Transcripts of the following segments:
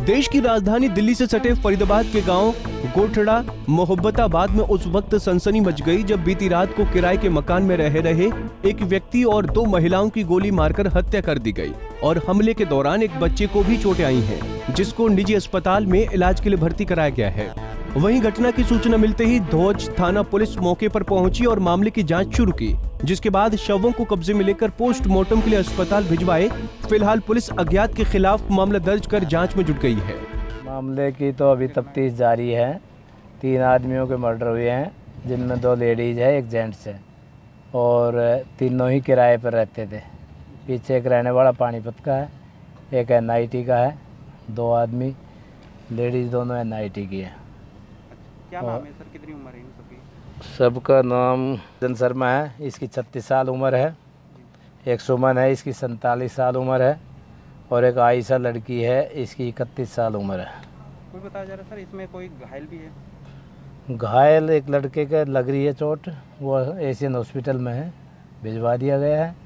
देश की राजधानी दिल्ली से सटे फरीदाबाद के गांव गोठड़ा मोहब्बताबाद में उस वक्त सनसनी मच गई जब बीती रात को किराए के मकान में रह रहे एक व्यक्ति और 2 महिलाओं की गोली मारकर हत्या कर दी गई और हमले के दौरान एक बच्चे को भी चोटें आई हैं, जिसको निजी अस्पताल में इलाज के लिए भर्ती कराया गया है। वहीं घटना की सूचना मिलते ही ध्वज थाना पुलिस मौके पर पहुंची और मामले की जांच शुरू की, जिसके बाद शवों को कब्जे में लेकर पोस्टमार्टम के लिए अस्पताल भिजवाए। फिलहाल पुलिस अज्ञात के खिलाफ मामला दर्ज कर जांच में जुट गई है। मामले की तो अभी तफ्तीश जारी है। 3 आदमियों के मर्डर हुए हैं, जिनमें 2 लेडीज है, 1 जेंट्स है और तीनों ही किराए पर रहते थे। पीछे एक रहने वाला पानीपत का है, एक NIT का है, 2 आदमी लेडीज दोनों NIT की है। क्या नाम है सर, कितनी उम्र है इन सबकी? सबका नाम जन शर्मा है, इसकी 36 साल उम्र है। एक सुमन है, इसकी 47 साल उम्र है और एक आयशा लड़की है, इसकी 31 साल उम्र है। कोई बताया जा रहा है सर इसमें कोई घायल भी है? घायल एक लड़के के लग रही है चोट, वो एशियन हॉस्पिटल में है, भिजवा दिया गया है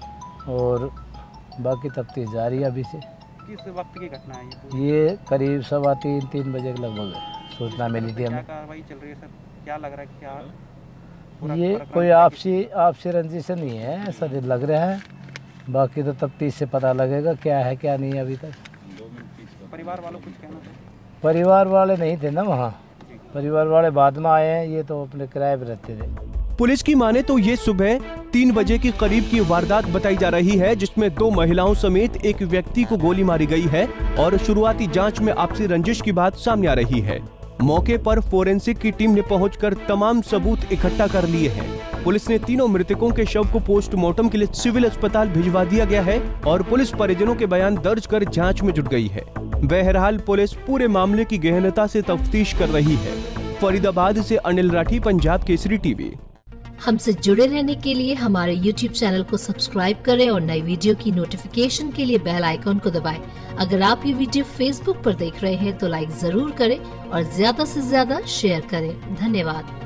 और बाकी तफ्तीश जारी है अभी से। किस वक्त की घटना है ये करीब 2:15-3 बजे के लगभग सूचना मिली थी हमें। क्या कार्रवाई चल रही है सर, क्या लग रहा है क्या? ये कोई आपसी रंजिश नहीं है, ऐसा लग रहा है। बाकी तो तफ्तीश से पता लगेगा क्या है क्या नहीं है। अभी तक परिवार वालों कुछ कहना था? परिवार वाले नहीं थे ना वहाँ, परिवार वाले बाद में आए हैं, ये तो अपने किराए पर रहते थे। पुलिस की माने तो ये सुबह 3 बजे के करीब की वारदात बताई जा रही है, जिसमें 2 महिलाओं समेत एक व्यक्ति को गोली मारी गई है और शुरुआती जांच में आपसी रंजिश की बात सामने आ रही है। मौके पर फोरेंसिक की टीम ने पहुंचकर तमाम सबूत इकट्ठा कर लिए हैं। पुलिस ने तीनों मृतकों के शव को पोस्टमार्टम के लिए सिविल अस्पताल भिजवा दिया गया है और पुलिस परिजनों के बयान दर्ज कर जांच में जुट गई है। बहरहाल पुलिस पूरे मामले की गहनता से तफ्तीश कर रही है। फरीदाबाद से अनिल राठी, पंजाब केसरी टीवी। हमसे जुड़े रहने के लिए हमारे YouTube चैनल को सब्सक्राइब करें और नई वीडियो की नोटिफिकेशन के लिए बेल आइकॉन को दबाएं। अगर आप ये वीडियो Facebook पर देख रहे हैं तो लाइक जरूर करें और ज्यादा से ज्यादा शेयर करें। धन्यवाद।